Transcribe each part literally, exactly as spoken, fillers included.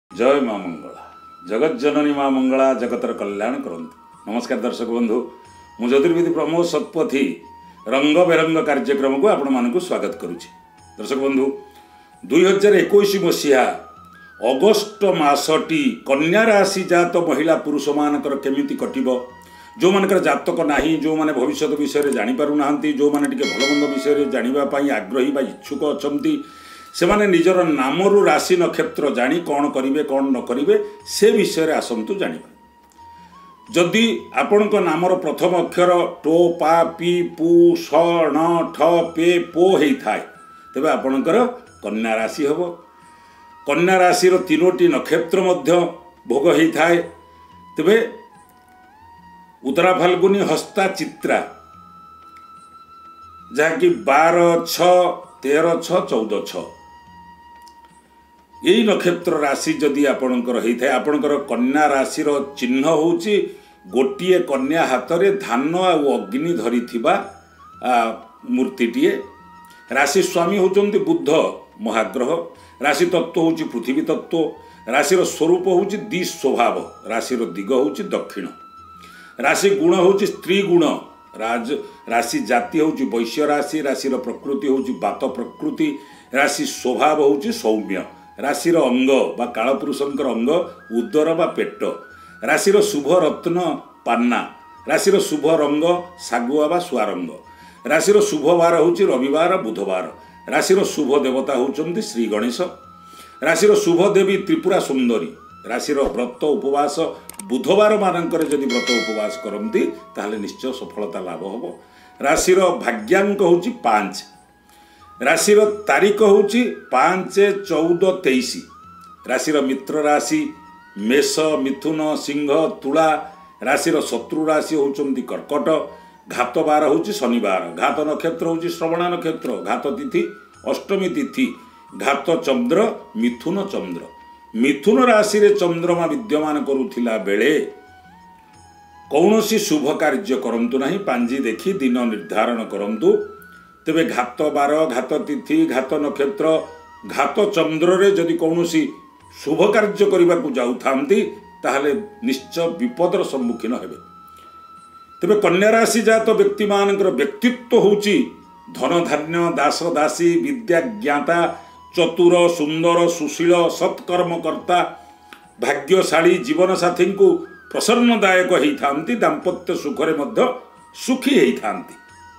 जय माँ मंगला जगत जननी माँ मंगला जगतर कल्याण करंतु। नमस्कार दर्शक बंधु, मु ज्योतिर्विद प्रमोद सतपथी रंगबेरंग कार्यक्रम को आपण मानकु स्वागत करुछि। दर्शक बंधु, दुई हजार इक्कीस मसीहा अगस्ट मासटी कन्या राशि जात महिला पुरुष मानकर केमिति कटिबो, जो मानकर जातक नाही, जो माने भविष्य विषय रे जानि पारु नाहंती, जो माने टिके भलो मंद विषय रे जानिबा पई आग्रही बा इच्छुक अछंती, से माने निजर नामरु राशि नक्षत्र जानी कौन करिवे कौन न करिवे से विषय रे आसंतु जानिबा। जदि आपणक नामर प्रथम अक्षर टो पा पी पू स ण ठ पे पो हेई थाए तेबे आपणकर कन्या राशि हबो। कन्या राशि रो तीनोटी नक्षत्र मध्य भोग हेई थाए तेबे उत्तरा फाल्गुनी हस्ता चित्रा जहाँकि बारह छ तेरह छ चौदह छ यही नक्षत्र राशि जदि आपणकर होता है, आपणकर कन्या राशि चिन्ह होची गोटे कन्या हाथ में धान आ अग्नि धरी थिबा मूर्तिटीए। राशि स्वामी होचंती बुद्ध महाग्रह। राशि तत्व होची पृथ्वी तत्व। राशिर स्वरूप होची दि स्वभाव। राशिर दिग होची दक्षिण। राशि गुण होची स्त्री गुण। राज राशि जाति होची वैश्य राशि। राशिर प्रकृति होची बात प्रकृति। राशि स्वभाव होची सौम्य। राशिर अंग बा कालपुरुषंकर अंग उदर बा पेट। राशिर शुभ रत्न पान्ना। राशिर शुभ रंग सागुआ बा स्वारंग। राशिर शुभ वार होची रविवार बुधवार। राशिर शुभ देवता होचंती श्री गणेश। राशिर शुभ देवी त्रिपुरा सुंदरी। राशिर व्रत उपवास बुधवार मानकर जदि व्रत उपवास करती ताहले निश्चय सफलता लाभ होबो। राशिर भाग्यांक होची पांच। राशिर तारीख होची पांच चौदह तेईस। राशिर मित्र राशि मेष मिथुन सिंह तुला। राशिर शत्रु राशि होचंती कर्कट। घात बार होची शनिवार। घात नक्षत्र होची श्रवणा नक्षत्र। घात तिथि अष्टमी तिथि। घात चंद्र मिथुन चंद्र। मिथुन राशि रे चंद्रमा विद्यमान करुथिला बेले कौनसी शुभ कार्य करंतु नहीं। पांजी देखी दिन निर्धारण करंतु। तेबे घात बार घात तिथि घात नक्षत्र घात चंद्र रे जदि कौनसी शुभ कार्य करने को जाऊथांती ताहले निश्चय विपदर सम्मुखीन हेबे। तेबे कन्या राशि जात व्यक्ति मानकर व्यक्तित्व होची धन धान्य दास दासी विद्या ज्ञाता चतुर सुंदर सुशील सत्कर्मकर्ता भाग्यशाली जीवन साथी को प्रसन्नदायक होइथांती। दाम्पत्य सुखरे मध्य सुखी होइथांती।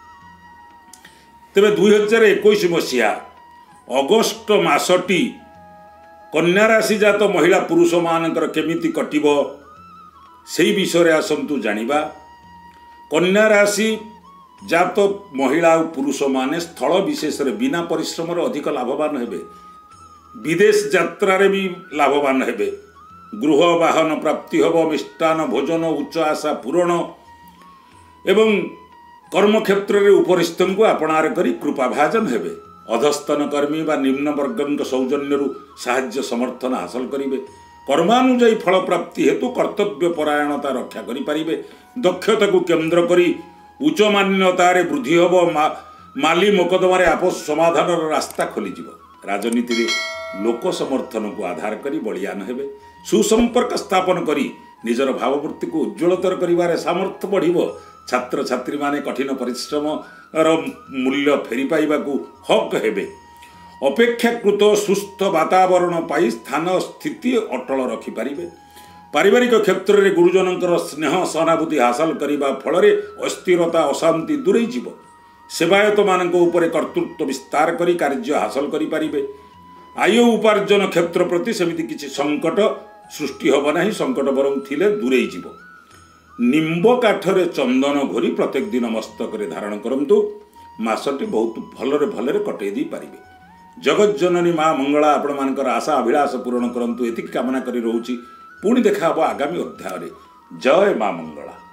तेबे दुई हजार इक्कीस मसीहा अगस्ट मासटी कन्या राशि जात महिला पुरुष मानकर केमिति कटिबो सेही विषय रे आसंतु जानिबा। कन्या राशि जात महिला और पुरुष माने स्थल विशेष रे बिना परिश्रम रे अधिक लाभवान हेबे। विदेश यात्रा रे भी लाभवान हेबे। गृह वाहन प्राप्ति हबो। मिष्टान भोजन उच्च आशा पूरण एवं कर्म क्षेत्र रे उपरिस्थन को अपनार करी कृपाभाजन हेबे। अधस्तन कर्मी बा निम्न वर्गंक सौजन्यरु साहाय्य समर्थन हासिल करिवे। कर्मानुजायी फल प्राप्ति हेतु कर्तव्य परायणता रक्षा करि परिबे। दक्षता को केंद्र करी उच्च मान्यतार वृद्धि हबो। मा, माली मोकदमारे आपस समाधान रास्ता खोली जिवो। राजनीति रे लोक समर्थन को आधार करी बलियान हेबे। सुसंपर्क स्थापन करी निजर भाववृत्ति को उज्ज्वलतर करिवारे सामर्थ्य बढ़िबो। छात्र छात्री माने कठिन परिश्रम मूल्य फेरी पाइबा को हक हेबे। अपेक्षाकृत सुस्थ वातावरण पाई स्थान स्थिति अटल रखि पारिबे। पारिवारिक क्षेत्र में गुरुजनकर स्नेह सहानुभूति हासिल करने फल अस्थिरता अशांति दूरे जीव। सेवायत मानक उपरे कर्तृत्व विस्तार करी कार्य हासिल करि पारिबे। आय उपार्जन क्षेत्र प्रति सेमिति किछि संकट सृष्टि हब नाही। संकट बरं थिले दूरे जीव। निम्ब काठरे चंदन घोरी प्रत्येक दिन मस्तक रे धारण करंतु। मासटी बहुत भलरे भलरे कटै दी पारिबे। जगत जननी माँ मंगला आपण मानकर आशा अभिलाष पूर्ण करंतु एति कामना करी रहउची। पुणी देखा हबो आगामी अध्याय रे। जय माँ मंगला।